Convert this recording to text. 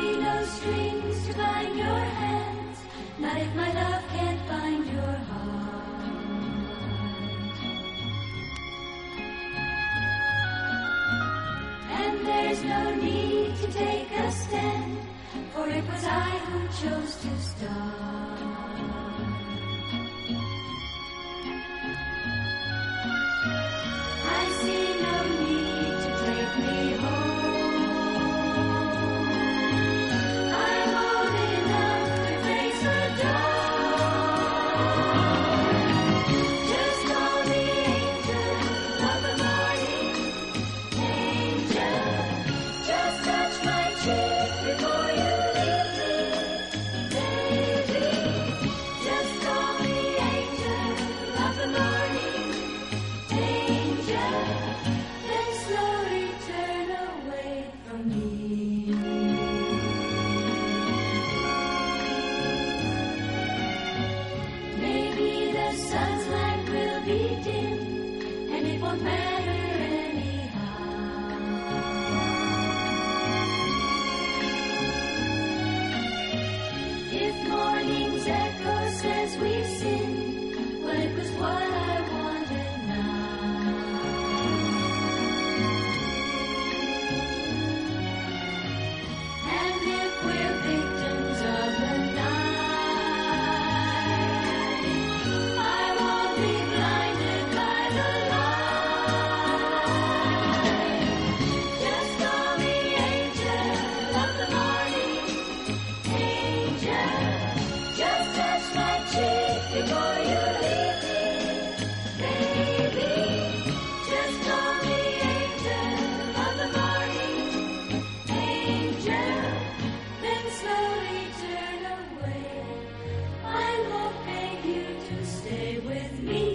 be no strings to bind your hands, not if my love can't find your heart. And there's no need to take a stand, for it was I who chose to start. I see no need to take me home. I'm old enough to face the dawn. Just call me angel of the morning, angel. Just touch my cheek before you leave me, baby. Just call me angel of the morning, angel. Then slowly turn away from me. Maybe the sun's light will be dim, and it won't matter anyhow. If morning's echo says we've sinned, well, it was what I wanted now. And if we're victims of the night, I won't be blinded by the light. Just call me angel of the morning, angel. Just touch my cheek before you leave me, baby. Just call me angel of the morning, angel. Then slowly turn away. I won't beg you to stay with me.